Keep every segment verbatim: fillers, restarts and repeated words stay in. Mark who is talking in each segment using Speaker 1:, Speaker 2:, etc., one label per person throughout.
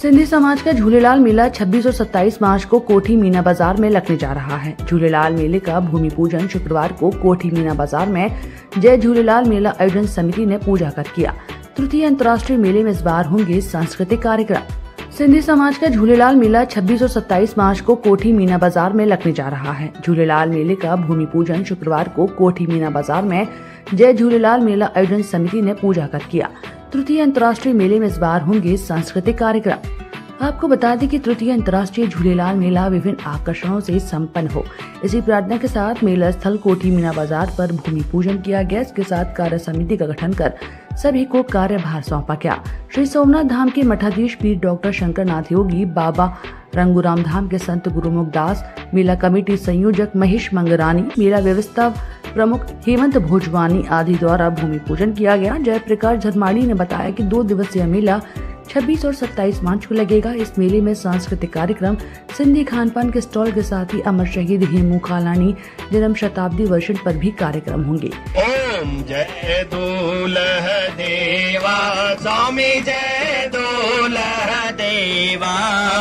Speaker 1: सिंधी समाज का झूलेलाल मेला छब्बीस और सत्ताईस मार्च को कोठी मीना बाजार में लगने जा रहा है। झूलेलाल मेले का भूमि पूजन शुक्रवार को कोठी मीना बाजार में जय झूलेलाल मेला आयोजन समिति ने पूजा कर किया। तृतीय अंतर्राष्ट्रीय मेले में इस बार होंगे सांस्कृतिक कार्यक्रम। सिंधी समाज का झूलेलाल मेला छब्बीस और सत्ताईस मार्च को कोठी मीना बाजार में लगने जा रहा है। झूलेलाल मेले का भूमि पूजन शुक्रवार को कोठी मीना बाजार में जय झूलेलाल मेला आयोजन समिति ने पूजा कर किया। तृतीय अंतर्राष्ट्रीय मेले में इस बार होंगे सांस्कृतिक कार्यक्रम। आपको बता दें कि तृतीय अंतर्राष्ट्रीय झूलेलाल मेला विभिन्न आकर्षणों से संपन्न हो, इसी प्रार्थना के साथ मेला स्थल कोठी मीना बाजार पर भूमि पूजन किया गया। इसके साथ कार्य समिति का गठन कर सभी को कार्यभार सौंपा गया। श्री सोमनाथ धाम के मठाधीश पीर डॉक्टर शंकर नाथ योगी, बाबा रंगूराम धाम के संत गुरुमुख दास, मेला कमेटी संयोजक महेश मंगरानी, मेला व्यवस्था प्रमुख हेमंत भोजवानी आदि द्वारा भूमि पूजन किया गया। जयप्रकाश झरमाड़ी ने बताया कि दो दिवसीय मेला छब्बीस और सत्ताईस मार्च को लगेगा। इस मेले में सांस्कृतिक कार्यक्रम, सिंधी खान पान के स्टॉल के साथ ही अमर शहीद हेमू कालानी जन्म शताब्दी वर्षन पर भी कार्यक्रम होंगे।
Speaker 2: ओम जय दूल्ह देवा स्वामी जय दूल्ह देवा,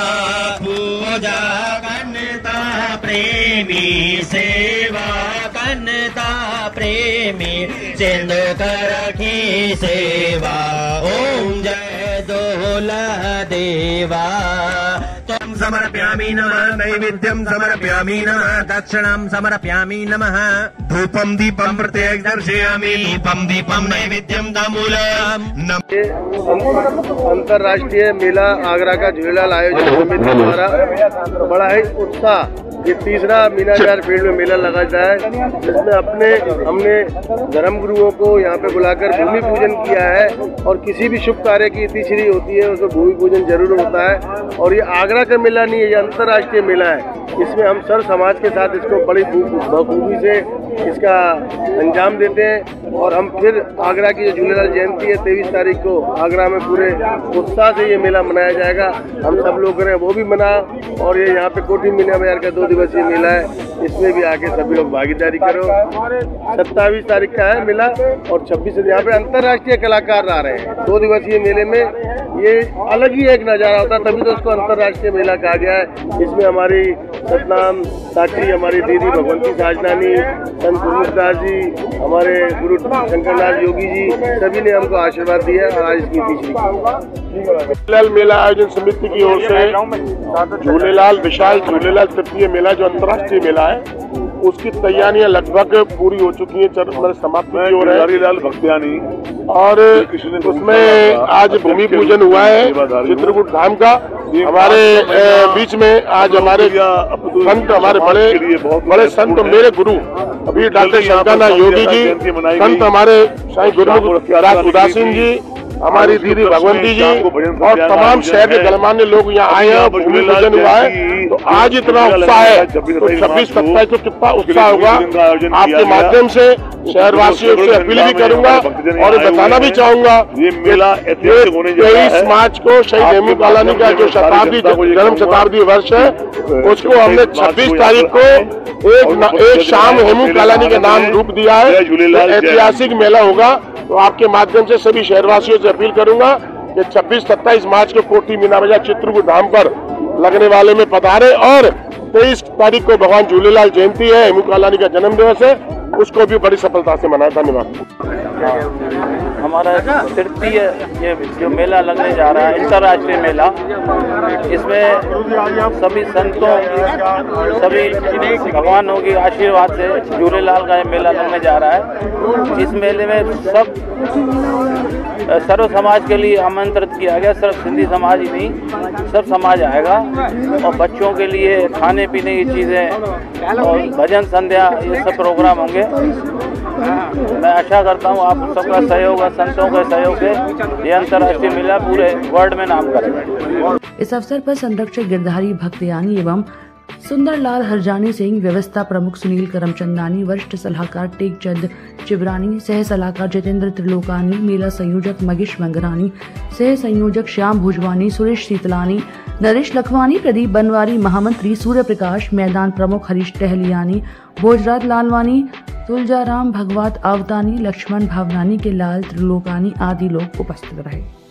Speaker 2: पूजा करता प्रेमी, सेवा करता प्रेमी, सिंधु कर की सेवा। ओम जय दूल्ह देवा त्वं समर्पयामि नमः, नैवेद्यं समर्पयामि नमः, दक्षिणां समर्पयामि नमः, धूपं दीपं प्रत्येक दर्शयामि, धूपं दीपं नैवेद्यं ताम्बूलम्।
Speaker 3: अंतर्राष्ट्रीय मेला आगरा का झूलेलाल आयोजन समिति द्वारा बड़ा ही उत्साह ये तीसरा मीना बाजार फील्ड में मेला लगा जाए, जिसमें अपने हमने धर्म गुरुओं को यहाँ पे बुलाकर भूमि पूजन किया है। और किसी भी शुभ कार्य की तिथि होती है उसमें भूमि पूजन जरूर होता है। और ये आगरा का मेला नहीं है, ये अंतर्राष्ट्रीय मेला है। इसमें हम सर समाज के साथ इसको बड़ी बखूबी से इसका अंजाम देते हैं। और हम फिर आगरा की जो झूलेलाल जयंती है तेईस तारीख को आगरा में पूरे उत्साह से ये मेला मनाया जाएगा। हम सब लोग करें वो भी मना। और ये यहाँ पे कोठी मीना बाजार का दो दिवसीय मेला है, इसमें भी आके सभी लोग भागीदारी करो। सत्ताईस तारीख का है मेला और छब्बीस यहाँ पे अंतर्राष्ट्रीय कलाकार आ रहे हैं। दो दिवसीय मेले में ये अलग ही एक नज़ारा होता है, तभी तो उसको अंतर्राष्ट्रीय मेला कहा गया है। इसमें हमारी सतनाम साक्षी, हमारी दीदी भगवंती साजनानी, संत गुरुदास जी, हमारे गुरु शंकरनाथ योगी जी, सभी ने हमको आशीर्वाद दिया। और आज इसकी तीसरी झूलेलाल मेला आयोजन समिति की ओर से झूलेलाल विशाल झूलेलाल तृतीय मेला जो अंतर्राष्ट्रीय मेला है उसकी तैयारियां लगभग पूरी हो चुकी हैं, समाप्ति की ओर है। हरिलाल भक्तियानी और उसमें आज भूमि पूजन हुआ है चित्रकूट धाम का। हमारे बीच में आज हमारे संत, हमारे बड़े बड़े संत, मेरे गुरु अभी डॉक्टर शंकरनाथ योगी जी, संत हमारे साईं गुरुमुख दास उदासीन जी, हमारी दीदी भगवंती जी और तमाम शहर के गणमान्य लोग यहाँ आए हैं। भूमि पूजन हुआ है तो आज इतना उत्साह है, तो छब्बीस सत्ताईस को कितना उत्साह होगा। आपके माध्यम से शहरवासियों से अपील भी करूंगा और बताना भी चाहूंगा, ये मेला तेईस मार्च को शहीद हेमू कालानी का जो शताब्दी जन्म शताब्दी वर्ष है उसको हमने छब्बीस तारीख को एक एक शाम हेमू कालानी के नाम रूप दिया है। ऐतिहासिक मेला होगा। तो आपके माध्यम से सभी शहरवासियों से अपील करूंगा कि छब्बीस सत्ताईस मार्च को कोठी मीना बाजार चित्रकूट धाम पर लगने वाले में पधारे। और तेईस तारीख को भगवान झूलेलाल जयंती है, हेमू कालानी का जन्म दिवस है, उसको भी बड़ी सफलता से मनाए। धन्यवाद।
Speaker 4: हमारा तृतीय ये जो मेला लगने जा रहा है अंतर्राष्ट्रीय मेला, इसमें सभी संतों, सभी भगवानों की आशीर्वाद से झूलेलाल का ये मेला लगने जा रहा है। इस मेले में सब सर्व समाज के लिए आमंत्रित किया गया। सिर्फ सिंधी समाज ही नहीं, सब समाज आएगा। और बच्चों के लिए खाने पीने की चीज़ें और भजन संध्या ये सब प्रोग्राम होंगे। मैं आशा करता हूँ आप सबका सहयोग और संतों के सहयोग से ये अंतर्राष्ट्रीय मेला पूरे वर्ल्ड में नाम करेगा।
Speaker 1: इस अवसर पर संरक्षक गिरधारी भक्तियानी एवं सुंदरलाल हरजानी सिंह, व्यवस्था प्रमुख सुनील करमचंदानी, वरिष्ठ सलाहकार टेकचंद चिबरानी, सह सलाहकार जितेंद्र त्रिलोकानी, मेला संयोजक मगेश मंगरानी, सह संयोजक श्याम भोजवानी, सुरेश शीतलानी, नरेश लखवानी, प्रदीप बनवारी, महामंत्री सूर्य प्रकाश, मैदान प्रमुख हरीश टहलियानी, भोजराज लालवानी, तुलजाराम भगवत आवतानी, लक्ष्मण भावनानी के लाल त्रिलोकानी आदि लोग उपस्थित रहे।